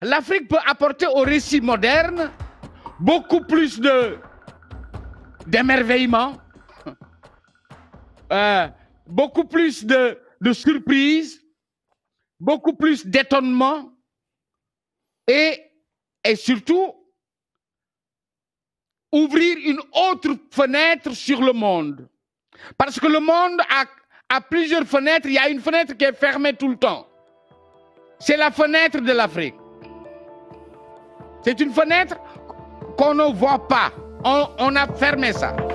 l'Afrique peut apporter au récit moderne beaucoup plus d'émerveillement, beaucoup plus de surprise, beaucoup plus d'étonnement et surtout ouvrir une autre fenêtre sur le monde. Parce que le monde a plusieurs fenêtres. Il y a une fenêtre qui est fermée tout le temps. C'est la fenêtre de l'Afrique. C'est une fenêtre qu'on ne voit pas. On a fermé ça.